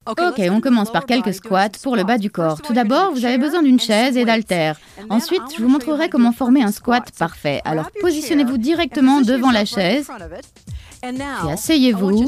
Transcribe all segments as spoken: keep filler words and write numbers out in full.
Ok, on commence par quelques squats pour le bas du corps. Tout d'abord, vous avez besoin d'une chaise et d'haltères. Ensuite, je vous montrerai comment former un squat parfait. Alors, positionnez-vous directement devant la chaise, puis asseyez-vous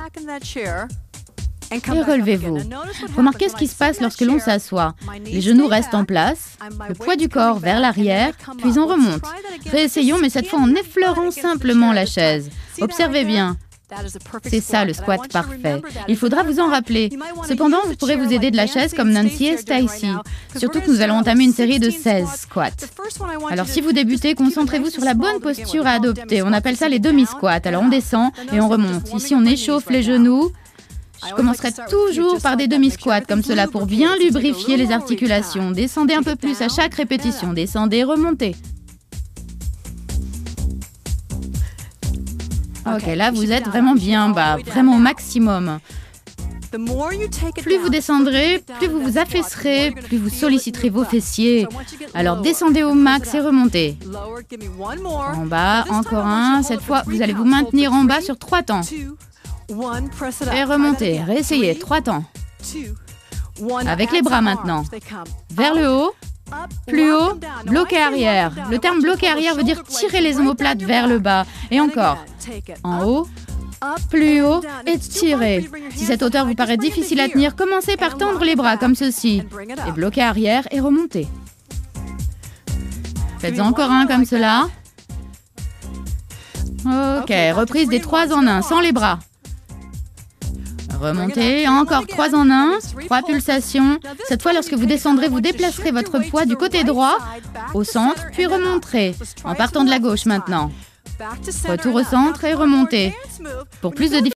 et relevez-vous. Remarquez ce qui se passe lorsque l'on s'assoit. Les genoux restent en place, le poids du corps vers l'arrière, puis on remonte. Réessayons, mais cette fois en effleurant simplement la chaise. Observez bien. C'est ça le squat parfait. Il faudra vous en rappeler. Cependant, vous pourrez vous aider de la chaise comme Nancy et Stacy. Surtout que nous allons entamer une série de seize squats. Alors si vous débutez, concentrez-vous sur la bonne posture à adopter. On appelle ça les demi-squats. Alors on descend et on remonte. Ici, on échauffe les genoux. Je commencerai toujours par des demi-squats comme cela pour bien lubrifier les articulations. Descendez un peu plus à chaque répétition. Descendez, remontez. Ok, là vous êtes vraiment bien bas, vraiment au maximum. Plus vous descendrez, plus vous vous affaisserez, plus vous solliciterez vos fessiers. Alors descendez au max et remontez. En bas, encore un. Cette fois, vous allez vous maintenir en bas sur trois temps. Et remontez, réessayez, trois temps. Avec les bras maintenant. Vers le haut. Plus haut, bloqué arrière. Le terme bloqué arrière veut dire tirer les omoplates vers le bas. Et encore. En haut, plus haut et tirer. Si cette hauteur vous paraît difficile à tenir, commencez par tendre les bras comme ceci. Et bloquer arrière et remonter. Faites encore un comme cela. Ok, reprise des trois en un, sans les bras. Remontez, encore trois en un, trois pulsations. Cette fois, lorsque vous descendrez, vous déplacerez votre poids du côté droit au centre, puis remonterez, en partant de la gauche maintenant. Retour au centre et remontez. Pour plus de